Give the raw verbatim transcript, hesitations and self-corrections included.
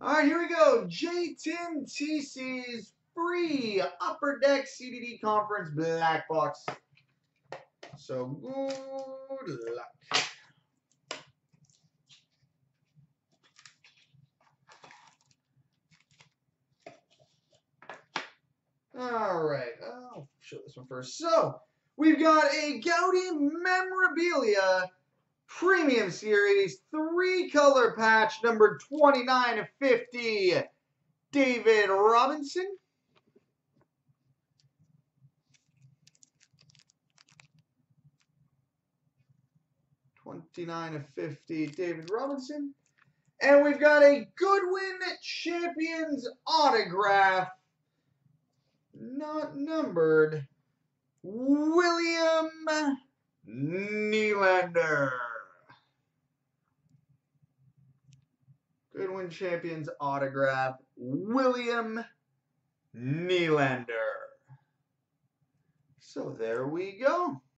All right, here we go. Jtinc's free Upper Deck C D D Conference Black Box. So good luck. All right, I'll show this one first. So we've got a Gaudi Memorabilia Premium Series three color patch number twenty-nine of fifty. David Robinson. twenty-nine of fifty, David Robinson. And we've got a Goodwin Champions autograph, not numbered, William Nylander. Goodwin Champions autograph, William Nylander. So there we go.